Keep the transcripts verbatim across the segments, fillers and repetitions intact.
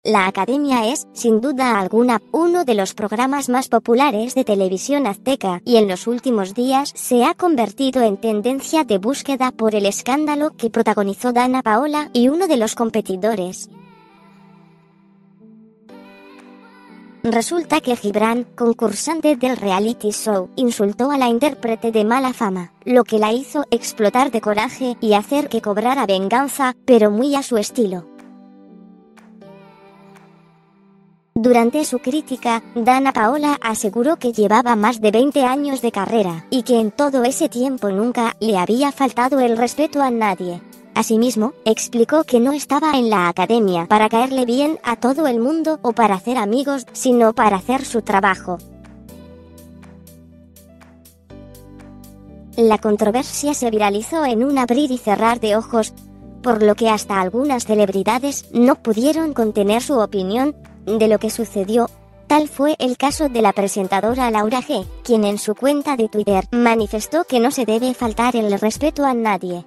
La Academia es, sin duda alguna, uno de los programas más populares de televisión azteca y en los últimos días se ha convertido en tendencia de búsqueda por el escándalo que protagonizó Danna Paola y uno de los competidores. Resulta que Gibran, concursante del reality show, insultó a la intérprete de mala fama, lo que la hizo explotar de coraje y hacer que cobrara venganza, pero muy a su estilo. Durante su crítica, Danna Paola aseguró que llevaba más de veinte años de carrera y que en todo ese tiempo nunca le había faltado el respeto a nadie. Asimismo, explicó que no estaba en la academia para caerle bien a todo el mundo o para hacer amigos, sino para hacer su trabajo. La controversia se viralizó en un abrir y cerrar de ojos, por lo que hasta algunas celebridades no pudieron contener su opinión de lo que sucedió. Tal fue el caso de la presentadora Laura G., quien en su cuenta de Twitter manifestó que no se debe faltar el respeto a nadie.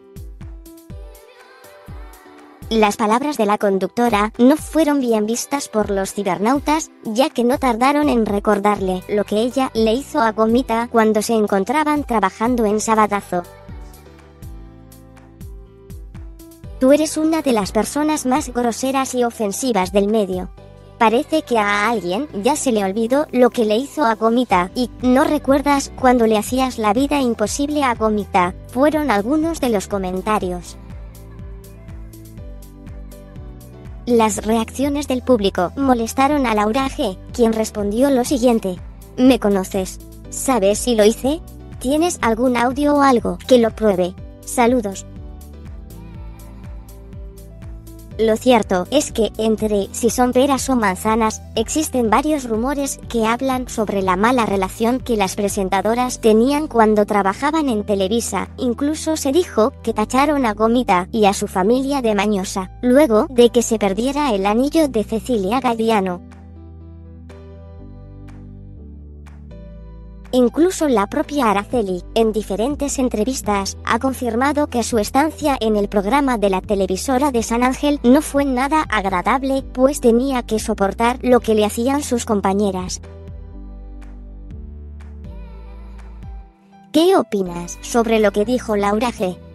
Las palabras de la conductora no fueron bien vistas por los cibernautas, ya que no tardaron en recordarle lo que ella le hizo a Gomita cuando se encontraban trabajando en Sabadazo. Tú eres una de las personas más groseras y ofensivas del medio. Parece que a alguien ya se le olvidó lo que le hizo a Gomita y no recuerdas cuando le hacías la vida imposible a Gomita, fueron algunos de los comentarios. Las reacciones del público molestaron a Laura G., quien respondió lo siguiente: ¿me conoces? ¿Sabes si lo hice? ¿Tienes algún audio o algo que lo pruebe? Saludos. Lo cierto es que, entre si son peras o manzanas, existen varios rumores que hablan sobre la mala relación que las presentadoras tenían cuando trabajaban en Televisa. Incluso se dijo que tacharon a Gomita y a su familia de mañosa, luego de que se perdiera el anillo de Cecilia Galiano. Incluso la propia Araceli, en diferentes entrevistas, ha confirmado que su estancia en el programa de la televisora de San Ángel no fue nada agradable, pues tenía que soportar lo que le hacían sus compañeras. ¿Qué opinas sobre lo que dijo Laura G.?